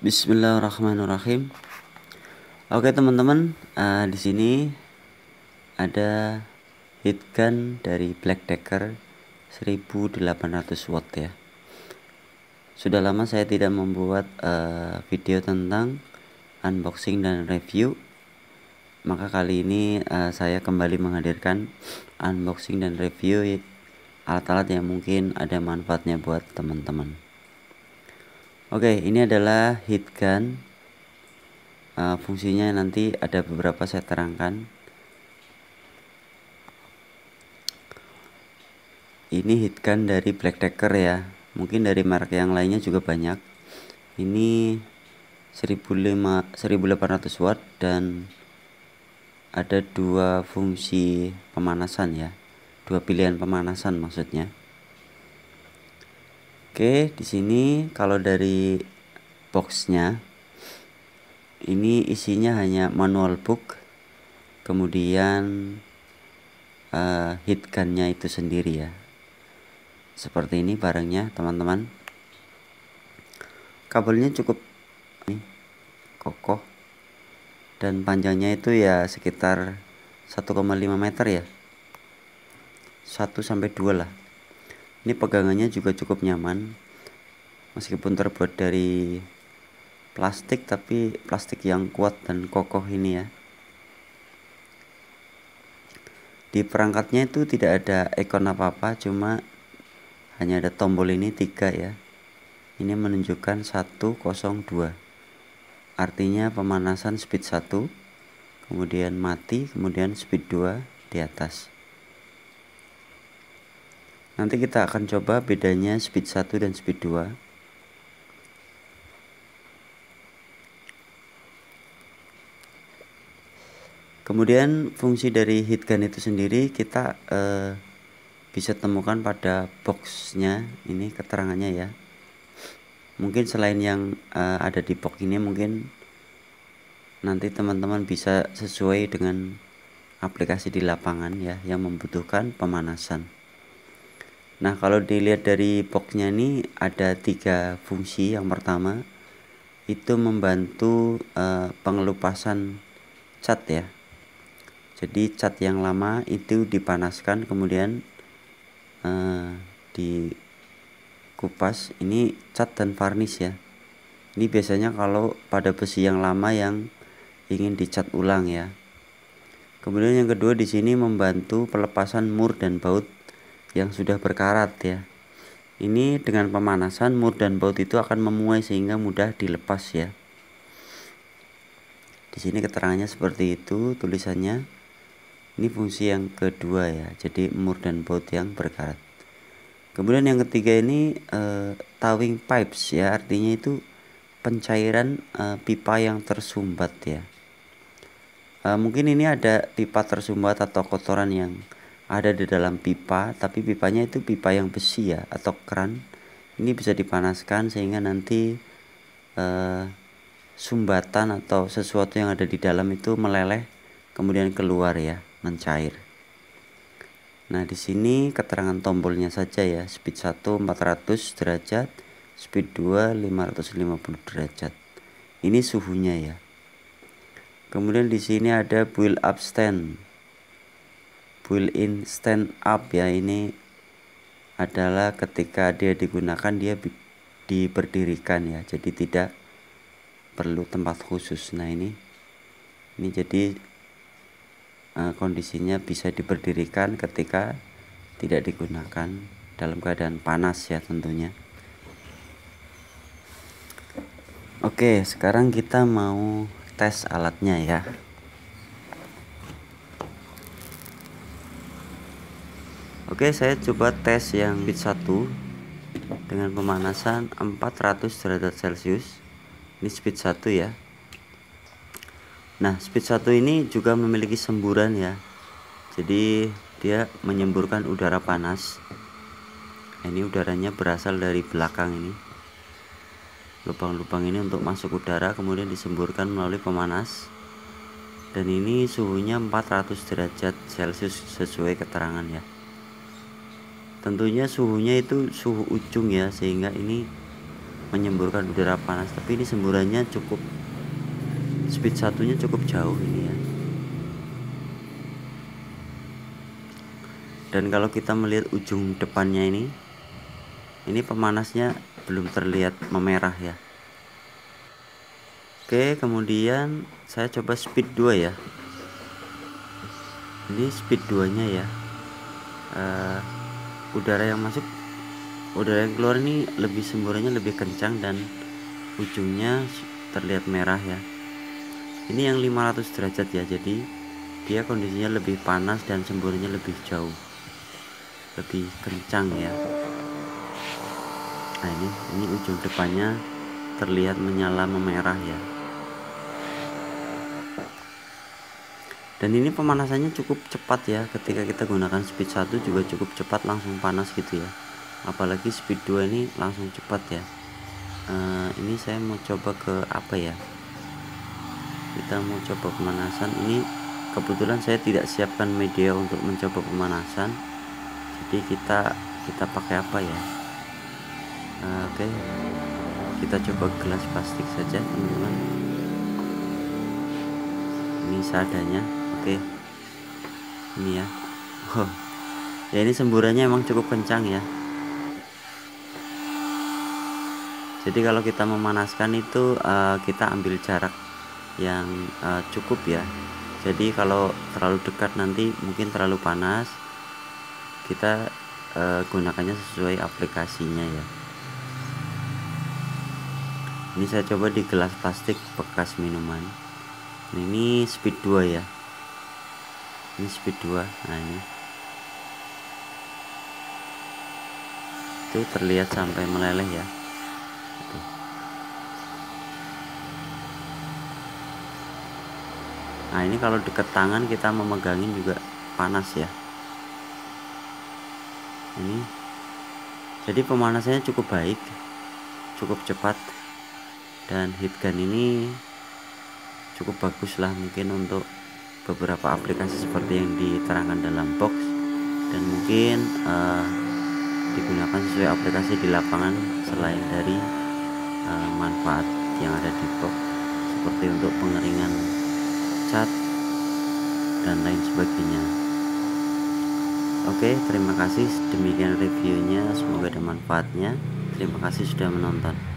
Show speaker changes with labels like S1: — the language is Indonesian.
S1: Bismillahirrahmanirrahim. Oke teman-teman, di sini ada heat gun dari Black Decker 1800 watt ya. Sudah lama saya tidak membuat video tentang unboxing dan review, maka kali ini saya kembali menghadirkan unboxing dan review alat-alat yang mungkin ada manfaatnya buat teman-teman. Oke, ini adalah heat gun. Fungsinya nanti ada beberapa saya terangkan. Ini heat gun dari Black Decker ya. Mungkin dari merek yang lainnya juga banyak. Ini 1800 watt dan ada dua fungsi pemanasan ya. Dua pilihan pemanasan maksudnya. Oke, di sini kalau dari boxnya ini isinya hanya manual book, kemudian heat gunnya itu sendiri ya. Seperti ini barangnya teman-teman. Kabelnya cukup kokoh dan panjangnya itu ya sekitar 1,5 meter ya, 1 sampai 2 lah. Ini pegangannya juga cukup nyaman, meskipun terbuat dari plastik, tapi plastik yang kuat dan kokoh ini ya. Di perangkatnya itu tidak ada ikon apa-apa, cuma hanya ada tombol ini 3 ya. Ini menunjukkan 102, artinya pemanasan speed 1, kemudian mati, kemudian speed 2 di atas. Nanti kita akan coba bedanya speed 1 dan speed 2. Kemudian fungsi dari heat gun itu sendiri kita bisa temukan pada boxnya. Ini keterangannya ya. Mungkin selain yang ada di box ini, mungkin nanti teman-teman bisa sesuai dengan aplikasi di lapangan ya yang membutuhkan pemanasan. Nah, kalau dilihat dari boxnya ini ada 3 fungsi. Yang pertama itu membantu pengelupasan cat ya. Jadi cat yang lama itu dipanaskan, kemudian dikupas. Ini cat dan varnish ya. Ini biasanya kalau pada besi yang lama yang ingin dicat ulang ya. Kemudian yang kedua di sini membantu pelepasan mur dan baut yang sudah berkarat ya. Ini dengan pemanasan mur dan baut itu akan memuai sehingga mudah dilepas ya. Di sini keterangannya seperti itu tulisannya. Ini fungsi yang kedua ya. Jadi mur dan baut yang berkarat. Kemudian yang ketiga ini thawing pipes ya, artinya itu pencairan pipa yang tersumbat ya. Mungkin ini ada pipa tersumbat atau kotoran yang ada di dalam pipa, tapi pipanya itu pipa yang besi ya atau keran. Ini bisa dipanaskan sehingga nanti sumbatan atau sesuatu yang ada di dalam itu meleleh kemudian keluar ya, mencair. Nah, di sini keterangan tombolnya saja ya. Speed 1 400 derajat, speed 2 550 derajat. Ini suhunya ya. Kemudian di sini ada build up stand. Built-in stand up ya, ini adalah ketika dia digunakan dia diberdirikan ya, jadi tidak perlu tempat khusus. Nah ini jadi kondisinya bisa diberdirikan ketika tidak digunakan dalam keadaan panas ya tentunya. Oke, sekarang kita mau tes alatnya ya. Oke, saya coba tes yang speed 1 dengan pemanasan 400 derajat Celcius. Ini speed 1 ya. Nah, speed 1 ini juga memiliki semburan ya. Jadi dia menyemburkan udara panas. Ini udaranya berasal dari belakang ini. Lubang-lubang ini untuk masuk udara kemudian disemburkan melalui pemanas. Dan ini suhunya 400 derajat Celcius sesuai keterangan ya. Tentunya suhunya itu suhu ujung ya, sehingga ini menyemburkan udara panas, tapi ini semburannya cukup, speed satunya cukup jauh ini ya. Dan kalau kita melihat ujung depannya ini pemanasnya belum terlihat memerah ya. Oke, kemudian saya coba speed 2 ya. Ini speed 2 nya ya. Udara yang masuk, udara yang keluar ini lebih, semburannya lebih kencang dan ujungnya terlihat merah ya. Ini yang 500 derajat ya, jadi dia kondisinya lebih panas dan semburannya lebih jauh, lebih kencang ya. Nah ini ujung depannya terlihat menyala memerah ya. Dan ini pemanasannya cukup cepat ya, ketika kita gunakan speed 1 juga cukup cepat, langsung panas gitu ya. Apalagi speed 2 ini langsung cepat ya. Ini saya mau coba ke apa ya, kita mau coba pemanasan. Ini kebetulan saya tidak siapkan media untuk mencoba pemanasan, jadi kita pakai apa ya. Oke, kita coba gelas plastik saja teman-teman, ini seadanya. Oke, ini ya. Oh ya, ini semburannya emang cukup kencang ya. Jadi kalau kita memanaskan itu kita ambil jarak yang cukup ya. Jadi kalau terlalu dekat nanti mungkin terlalu panas, kita gunakannya sesuai aplikasinya ya. Ini saya coba di gelas plastik bekas minuman. Nah, ini speed 2 ya. Ini speed 2. Nah ini itu terlihat sampai meleleh ya. Nah ini kalau dekat tangan kita memegangin juga panas ya. Ini jadi pemanasannya cukup baik, cukup cepat, dan heat gun ini cukup bagus lah mungkin untuk beberapa aplikasi seperti yang diterangkan dalam box, dan mungkin digunakan sesuai aplikasi di lapangan selain dari manfaat yang ada di box, seperti untuk pengeringan cat dan lain sebagainya. Oke, terima kasih, demikian reviewnya, semoga ada manfaatnya. Terima kasih sudah menonton.